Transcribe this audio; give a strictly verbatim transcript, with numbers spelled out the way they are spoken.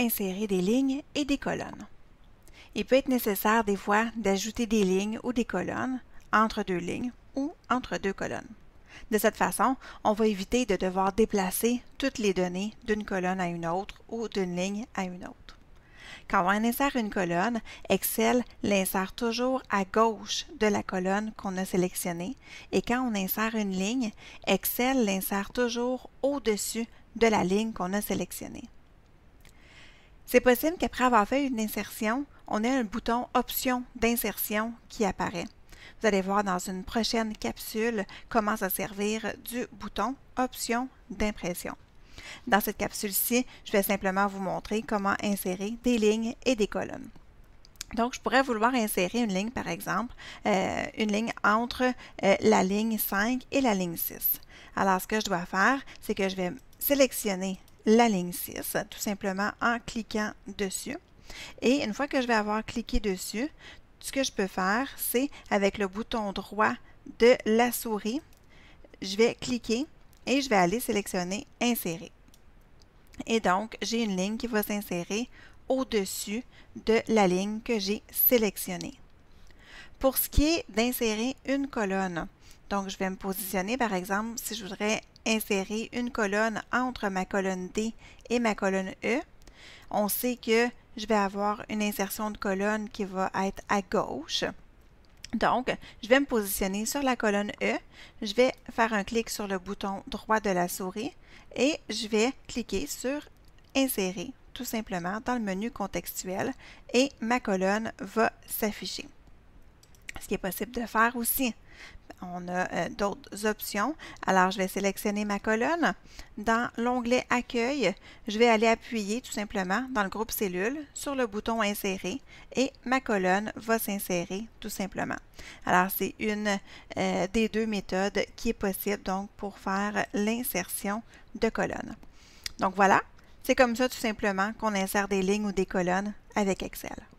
insérer des lignes et des colonnes. Il peut être nécessaire des fois d'ajouter des lignes ou des colonnes entre deux lignes ou entre deux colonnes. De cette façon, on va éviter de devoir déplacer toutes les données d'une colonne à une autre ou d'une ligne à une autre. Quand on insère une colonne, Excel l'insère toujours à gauche de la colonne qu'on a sélectionnée et quand on insère une ligne, Excel l'insère toujours au-dessus de la ligne qu'on a sélectionnée. C'est possible qu'après avoir fait une insertion, on ait un bouton Options d'insertion qui apparaît. Vous allez voir dans une prochaine capsule comment se servir du bouton Options d'impression. Dans cette capsule-ci, je vais simplement vous montrer comment insérer des lignes et des colonnes. Donc, je pourrais vouloir insérer une ligne, par exemple, euh, une ligne entre euh, la ligne cinq et la ligne six. Alors, ce que je dois faire, c'est que je vais sélectionner la ligne six, tout simplement en cliquant dessus. Et une fois que je vais avoir cliqué dessus, ce que je peux faire, c'est avec le bouton droit de la souris, je vais cliquer et je vais aller sélectionner Insérer. Et donc, j'ai une ligne qui va s'insérer au-dessus de la ligne que j'ai sélectionnée. Pour ce qui est d'insérer une colonne, donc je vais me positionner, par exemple, si je voudrais insérer une colonne entre ma colonne D et ma colonne E, on sait que je vais avoir une insertion de colonne qui va être à gauche. Donc, je vais me positionner sur la colonne E, je vais faire un clic sur le bouton droit de la souris et je vais cliquer sur Insérer, tout simplement, dans le menu contextuel et ma colonne va s'afficher. Ce qui est possible de faire aussi, on a euh, d'autres options. Alors, je vais sélectionner ma colonne. Dans l'onglet Accueil, je vais aller appuyer tout simplement dans le groupe Cellules sur le bouton Insérer et ma colonne va s'insérer tout simplement. Alors, c'est une euh, des deux méthodes qui est possible donc pour faire l'insertion de colonnes. Donc voilà, c'est comme ça tout simplement qu'on insère des lignes ou des colonnes avec Excel.